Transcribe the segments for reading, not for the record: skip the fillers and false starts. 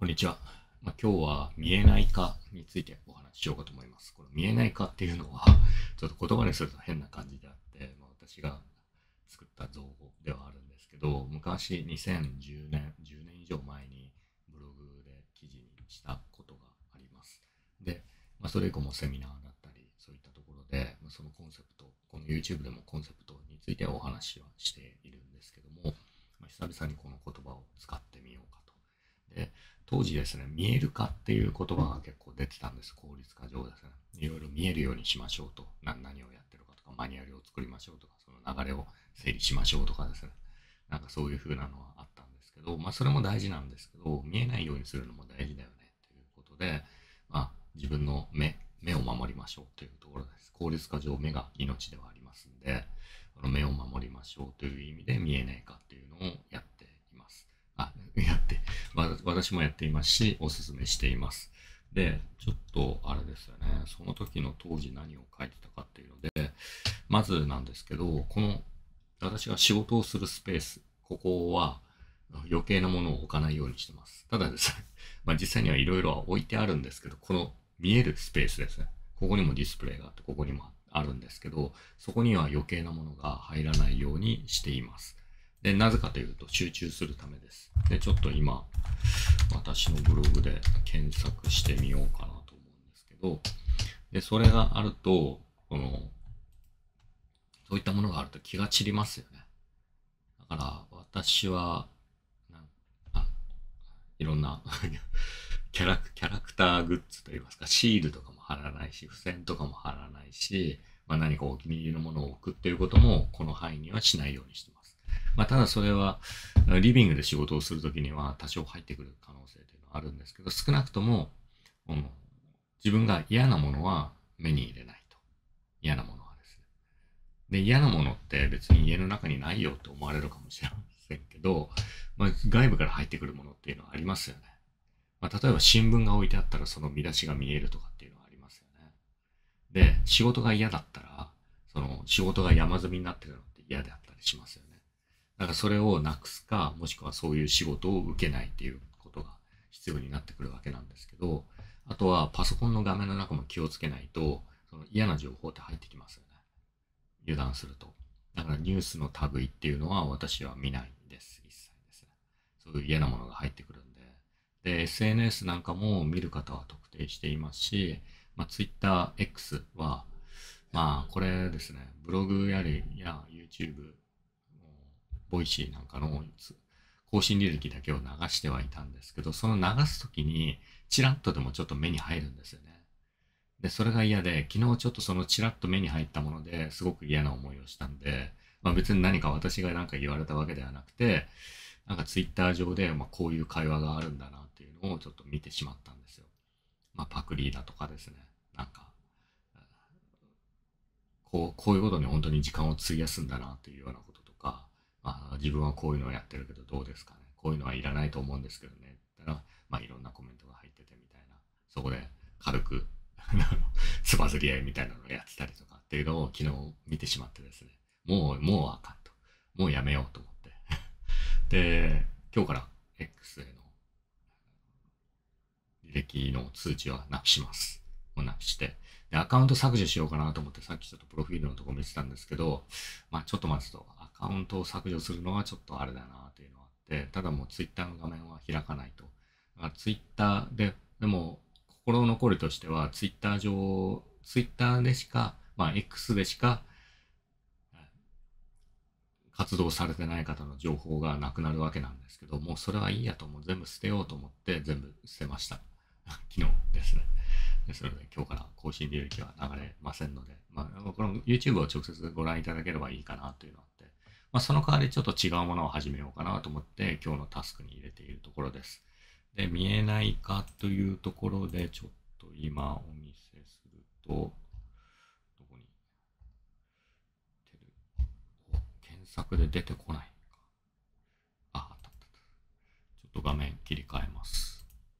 こんにちは。今日は見えない化についてお話ししようかと思います。この見えない化っていうのは、ちょっと言葉にすると変な感じであって、私が作った造語ではあるんですけど、昔2010年、10年以上前にブログで記事にしたことがあります。で、それ以降もセミナーだったり、そういったところで、そのコンセプト、この YouTube でもコンセプトについてお話はしているんですけども、久々にこの言葉を使ってみようかと。で、当時ですね、見える化っていう言葉が結構出てたんです。効率化上ですね。いろいろ見えるようにしましょうと。何をやってるかとか、マニュアルを作りましょうとか、その流れを整理しましょうとかですね。なんかそういう風なのはあったんですけど、それも大事なんですけど、見えないようにするのも大事だよねということで、自分の目を守りましょうというところです。効率化上目が命ではありますんで、この目を守りましょうという意味で見えない化っていうのをやっています。私もやっていますし、おすすめしています。で、ちょっとあれですよね、その時の当時何を書いてたかっていうので、まずなんですけど、この私が仕事をするスペース、ここは余計なものを置かないようにしてます。ただですね、実際にはいろいろ置いてあるんですけど、この見えるスペースですね。ここにもディスプレイがあって、ここにもあるんですけど、そこには余計なものが入らないようにしています。で、なぜかというと集中するためです。で、ちょっと今、私のブログで検索してみようかなと思うんですけど、で、それがあると、そういったものがあると気が散りますよね。だから私は、いろんなキャラクターグッズといいますか、シールとかも貼らないし、付箋とかも貼らないし、何かお気に入りのものを置くっていうことも、この範囲にはしないようにしてます。ただそれは、リビングで仕事をするときには多少入ってくる可能性というのはあるんですけど、少なくとも、自分が嫌なものは目に入れないと。嫌なものはですね。で、嫌なものって別に家の中にないよって思われるかもしれませんけど、外部から入ってくるものっていうのはありますよね。例えば新聞が置いてあったらその見出しが見えるとかっていうのはありますよね。で、仕事が嫌だったら、その仕事が山積みになってるのって嫌であったりしますよね。だからそれをなくすか、もしくはそういう仕事を受けないっていうことが必要になってくるわけなんですけど、あとはパソコンの画面の中も気をつけないと、その嫌な情報って入ってきますよね。油断すると。だからニュースの類っていうのは私は見ないです。一切ですね。そういう嫌なものが入ってくるんで。で、SNS なんかも見る方は特定していますし、Twitter X は、これですね、ブログやYouTube、ボイシーなんかの更新履歴だけを流してはいたんですけど、その流すときに、チラッとでもちょっと目に入るんですよね。で、それが嫌で、昨日ちょっとそのチラッと目に入ったものですごく嫌な思いをしたんで、別に何か私が何か言われたわけではなくて、なんかツイッター上で、こういう会話があるんだなっていうのをちょっと見てしまったんですよ。パクリだとかですね。なんか、こういうことに本当に時間を費やすんだなっていうようなこととか、自分はこういうのをやってるけどどうですかね。こういうのはいらないと思うんですけどね。ったら、いろんなコメントが入っててみたいな。そこで軽くつばずり合いみたいなのをやってたりとかっていうのを昨日見てしまってですね。もうあかんと。もうやめようと思って。で、今日から X への履歴の通知はなくします。もうなくして。で、アカウント削除しようかなと思って、さっきちょっとプロフィールのとこ見てたんですけど、ちょっと待つと、アカウントを削除するのはちょっとあれだなっていうのがあって、ただもう Twitter の画面は開かないと。だから Twitter でも、心残りとしては、Twitter でしか、X でしか、活動されてない方の情報がなくなるわけなんですけど、もうそれはいいやと、もう全部捨てようと思って全部捨てました。昨日ですね。ですので、今日から更新履歴は流れませんので、この YouTube を直接ご覧いただければいいかなというのがあって、その代わりちょっと違うものを始めようかなと思って、今日のタスクに入れているところです。で、見えないかというところで、ちょっと今お見せすると、どこに検索で出てこない。あった。ちょっと画面切り替えます。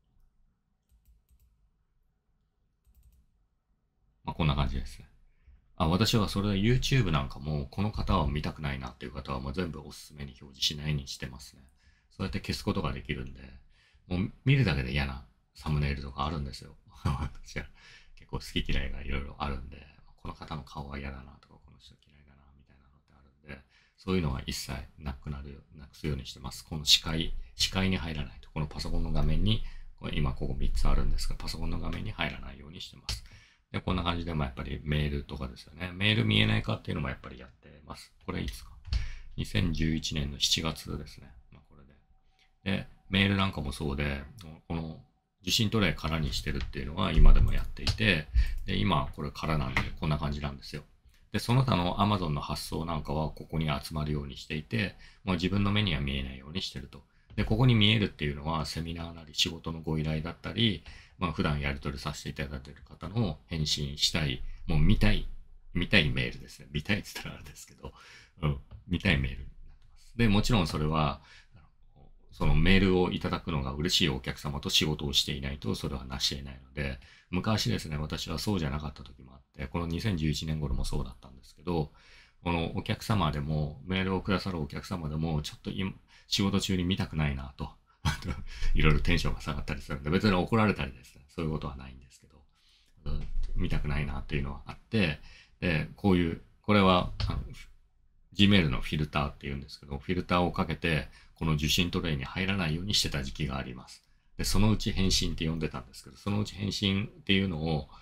こんな感じですね。私はそれで YouTube なんかも、この方は見たくないなっていう方はもう全部おすすめに表示しないにしてますね。そうやって消すことができるんで、 もう見るだけで嫌なサムネイルとかあるんですよ。私は結構好き嫌いがいろいろあるんで、この方の顔は嫌だなとか、この人嫌いだなみたいなのってあるんで、そういうのは一切なくすようにしてます。この視界に入らないと。このパソコンの画面に、今ここ3つあるんですが、パソコンの画面に入らないようにしてます。で、こんな感じで、やっぱりメールとかですよね。メール見えないかっていうのもやっぱりやってます。これいつか。2011年の7月ですね。これで。で、メールなんかもそうで、この受信トレイ空にしてるっていうのは今でもやっていて、で、今これ空なんでこんな感じなんですよ。で、その他の Amazon の発送なんかはここに集まるようにしていて、もう自分の目には見えないようにしてると。で、ここに見えるっていうのはセミナーなり仕事のご依頼だったり、普段やり取りさせていただいている方の返信したい、もう見たいメールですね。見たいって言ったらあれですけど、見たいメールになってます。で、もちろんそれは、そのメールをいただくのが嬉しいお客様と仕事をしていないとそれは成し得ないので、昔ですね、私はそうじゃなかった時もあって、この2011年頃もそうだったんですけど、このお客様でも、メールをくださるお客様でも、ちょっと今、仕事中に見たくないなと、いろいろテンションが下がったりするんで、別に怒られたりですね、そういうことはないんですけど、見たくないなっていうのはあって、で、これは、Gmail のフィルターっていうんですけど、フィルターをかけて、この受信トレイに入らないようにしてた時期があります。で、そのうち返信って呼んでたんですけど、そのうち返信っていうのを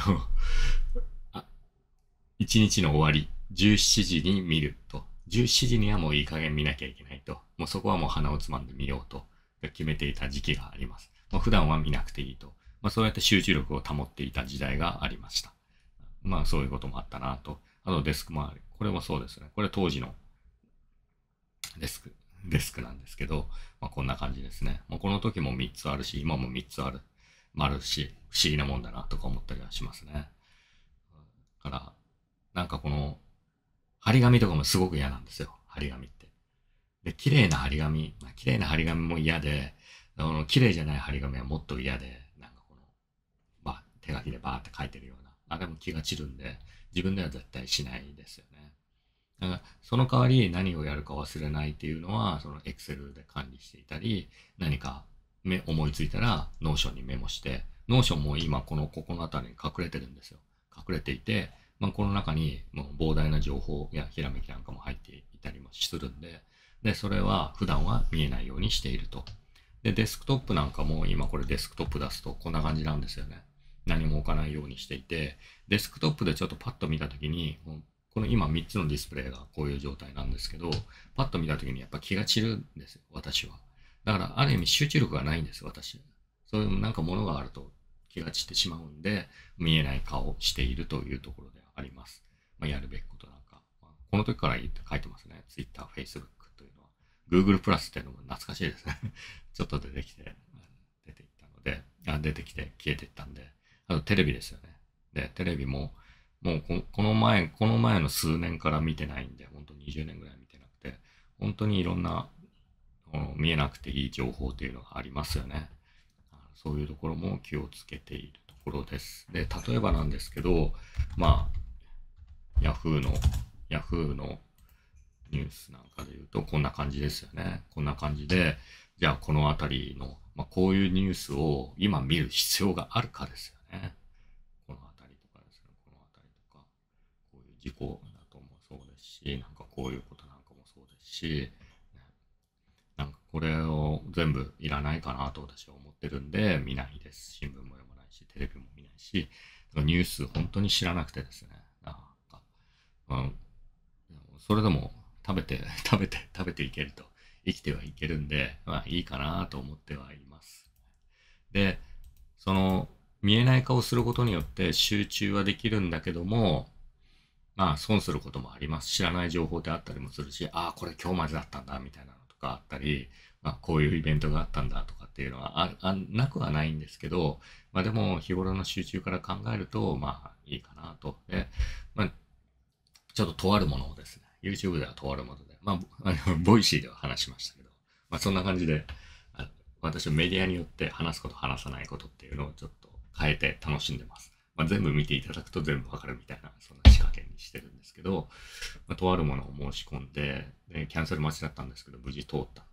1日の終わり、17時に見ると。17時にはもういい加減見なきゃいけないと。もうそこはもう鼻をつまんで見ようと決めていた時期があります。普段は見なくていいと。そうやって集中力を保っていた時代がありました。そういうこともあったなと。あとデスク周り。これもそうですね。これ当時のデスクなんですけど、こんな感じですね。この時も3つあるし、今も3つあるし、不思議なもんだなとか思ったりはしますね。だから、なんかこの、張り紙とかもすごく嫌なんですよ。張り紙って。で、綺麗な張り紙、綺麗な張り紙も嫌で、綺麗じゃない張り紙はもっと嫌で、なんかこの、手書きでバーって書いてるような、あれも気が散るんで、自分では絶対しないですよね。だからその代わり何をやるか忘れないっていうのは、その Excel で管理していたり、何か思いついたら Notion にメモして、Notion も今ここの辺りに隠れてるんですよ。隠れていて、この中にもう膨大な情報やひらめきなんかも入っていたりもするんで、で、それは普段は見えないようにしていると。で、デスクトップなんかも今これデスクトップ出すとこんな感じなんですよね。何も置かないようにしていて、デスクトップでちょっとパッと見たときに、この今3つのディスプレイがこういう状態なんですけど、パッと見たときにやっぱ気が散るんですよ、私は。だからある意味集中力がないんです、私。そういうなんかものがあると気が散ってしまうんで、見えない顔をしているというところであります。やるべきことなんか。この時から書いてますね。Twitter、Facebook というのは。Google プラスっていうのも懐かしいですね。ちょっと出てきていったので、出てきて消えていったんで、あとテレビですよね。で、テレビも、もうこの前の数年から見てないんで、本当に20年ぐらい見てなくて、本当にいろんな見えなくていい情報というのがありますよね。そういうところも気をつけているところです。で、例えばなんですけど、Yahoo のニュースなんかで言うとこんな感じですよね。こんな感じで、じゃあこのあたりの、こういうニュースを今見る必要があるかですよね。このあたりとかですね。このあたりとか、こういう事故だともそうですし、なんかこういうことなんかもそうですし、なんかこれを全部いらないかなと私は思ってるんで見ないです。新聞も読まないし、テレビも見ないし、ニュース本当に知らなくてですね。なんか、うん、それでも食べていけると、生きてはいけるんで、いいかなと思ってはいます。で、その見えない顔することによって集中はできるんだけども、損することもあります。知らない情報であったりもするし、これ今日までだったんだ、みたいなのとかあったり、こういうイベントがあったんだとかっていうのはなくはないんですけど、でも日頃の集中から考えると、いいかなと。で、ちょっととあるものをですね、YouTube ではとあるもので、ボイシーでは話しましたけど、そんな感じで、私はメディアによって話すこと話さないことっていうのをちょっと変えて楽しんでます。全部見ていただくと全部わかるみたいな、そんな仕掛けにしてるんですけど、とあるものを申し込んで、キャンセル待ちだったんですけど、無事通ったっていうのがあ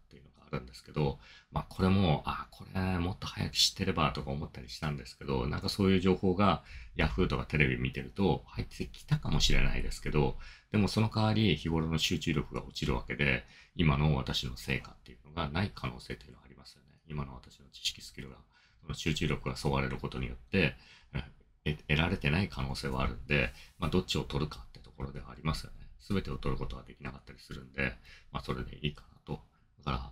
あるんですけど、これも、これもっと早く知ってればとか思ったりしたんですけど、なんかそういう情報が Yahoo とかテレビ見てると入ってきたかもしれないですけど、でもその代わり日頃の集中力が落ちるわけで、今の私の成果っていうのがない可能性というのはありますよね。今の私の知識スキルが、その集中力がそがれることによって、得られてない可能性はあるんで、どっちを取るかってところではありますよね。すべてを取ることはできなかったりするんで、それでいいかなと。だから、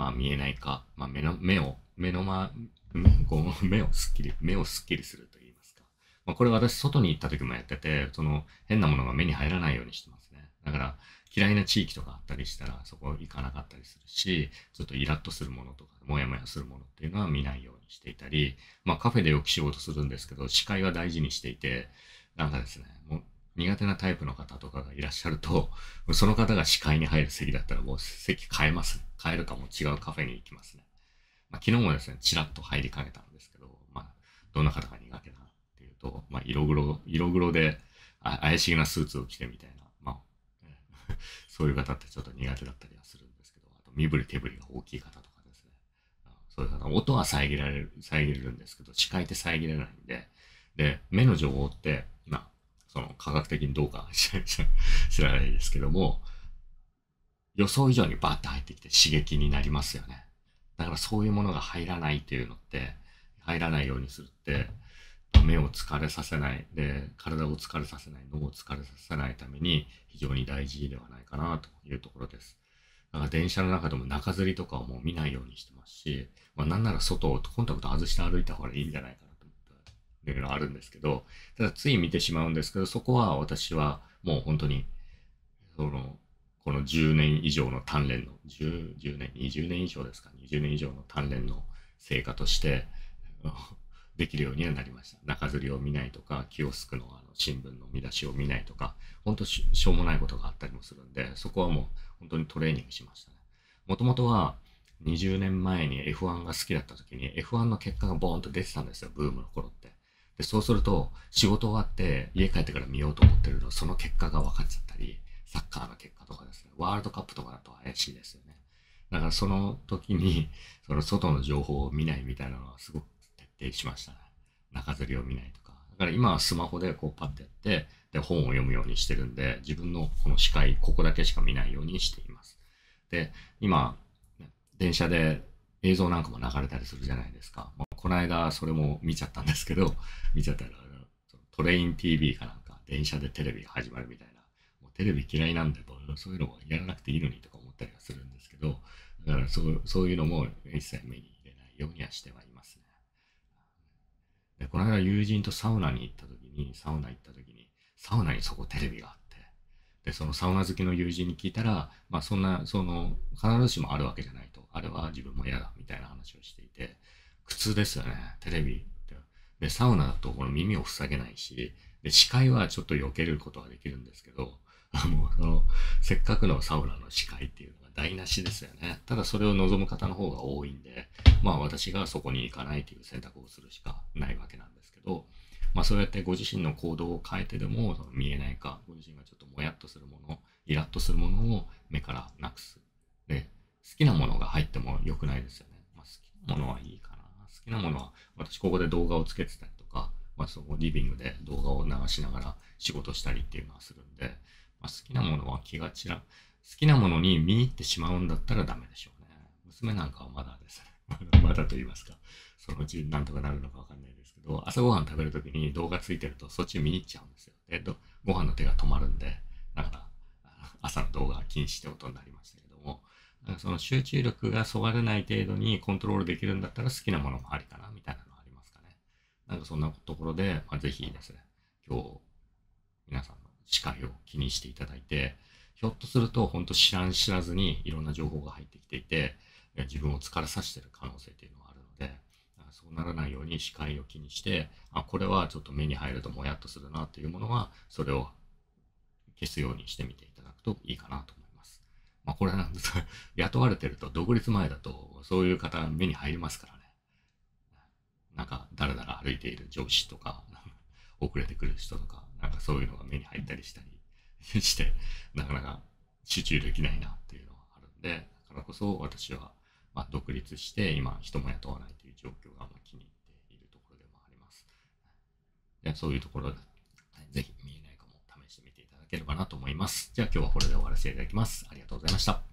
見えないか、目の前、こう目をすっきりすると言いますか。これ私、外に行った時もやってて、その変なものが目に入らないようにしてますね。だから、嫌いな地域とかあったりしたら、そこ行かなかったりするし、ちょっとイラッとするものとか、もやもやするものっていうのは見ないようにしていたり、カフェでよく仕事するんですけど、視界は大事にしていて、なんかですね、もう苦手なタイプの方とかがいらっしゃると、その方が視界に入る席だったらもう席変えます。変えるかも違うカフェに行きますね。昨日もですね、ちらっと入りかけたんですけど、どんな方が苦手なっていうと、色黒で怪しげなスーツを着てみたいな、そういう方ってちょっと苦手だったりはするんですけど、あと身振り手振りが大きい方とかですね、そういう方、音は遮れるんですけど、視界って遮れないんで、で、目の情報って、その科学的にどうか知らないですけども、予想以上にバーッと入ってきて刺激になりますよね。だからそういうものが入らないっていうのって、入らないようにするって、目を疲れさせない、で、体を疲れさせない、脳を疲れさせないために非常に大事ではないかなというところです。だから電車の中でも中吊りとかをもう見ないようにしてますし、なんなら外をコンタクト外して歩いた方がいいんじゃないかなと思ったいうのはあるんですけど、ただつい見てしまうんですけど、そこは私はもう本当に、この10年以上の鍛錬の、10年、20年以上ですか、20年以上の鍛錬の成果として、できるようにはなりました。中吊りを見ないとか、キオスクの新聞の見出しを見ないとか、本当しょうもないことがあったりもするんで、そこはもう本当にトレーニングしましたね。もともとは20年前に F1 が好きだった時に F1 の結果がボーンと出てたんですよ、ブームの頃って。で、そうすると仕事終わって家帰ってから見ようと思ってると、その結果が分かっちゃったり、サッカーの結果とかですね、ワールドカップとかだと怪しいですよね。だからその時に、その外の情報を見ないみたいなのはすごく徹底しましたね。中吊りを見ないとか。だから今はスマホでこうパッてやって、で、本を読むようにしてるんで、自分のこの視界、ここだけしか見ないようにしています。で、今、電車で映像なんかも流れたりするじゃないですか。この間それも見ちゃったんですけど、見ちゃったら、トレイン TV かなんか、電車でテレビが始まるみたいな。もうテレビ嫌いなんで、そういうのもやらなくていいのにとか思ったりはするんですけど、だからそういうのも一切目に入れないようにはしてはいますね。で、この間友人とサウナに行った時に、サウナにそこテレビがあって、で、そのサウナ好きの友人に聞いたら、必ずしもあるわけじゃないと。あれは自分も嫌だ、みたいな話をしていて、苦痛ですよね、テレビって。で、サウナだとこの耳を塞げないし、で、視界はちょっと避けることはできるんですけど、もうせっかくのサウナの視界っていうのが台無しですよね。ただそれを望む方の方が多いんで、私がそこに行かないという選択をするしかないわけなんですけど、そうやってご自身の行動を変えてでも、その見えないか、ご自身がちょっともやっとするもの、イラッとするものを目からなくす。で、好きなものが入っても良くないですよね。好きなものはいいかな。好きなものは、私ここで動画をつけてたりとか、そこリビングで動画を流しながら仕事したりっていうのはするんで、好きなものは好きなものに見入ってしまうんだったらダメでしょうね。娘なんかはまだですね。まだと言いますか。そのうちなんとかなるのかわかんないですけど、朝ごはん食べるときに動画ついてるとそっち見に行っちゃうんですよ。ご飯の手が止まるんで、だから朝の動画は禁止ってことになりましたけども、その集中力がそがれない程度にコントロールできるんだったら好きなものもありかな、みたいなのはありますかね。なんかそんなところで、ぜひですね、今日、皆さんの視界を気にしていただいて、ひょっとすると本当知らん知らずにいろんな情報が入ってきていて、自分を疲れさせている可能性というのがあるので、そうならないように視界を気にして、これはちょっと目に入るともやっとするなというものは、それを消すようにしてみていただくといいかなと思います。これはなんですが、雇われてると、独立前だと、そういう方目に入りますからね。なんか、だらだら歩いている上司とか、遅れてくる人とか、なんかそういうのが目に入ったりしたりして、なかなか集中できないなっていうのがあるんで、だからこそ私は独立して今人も雇わないという状況が気に入っているところでもあります。でそういうところで、ぜひ見えないかも試してみていただければなと思います。じゃあ今日はこれで終わらせていただきます。ありがとうございました。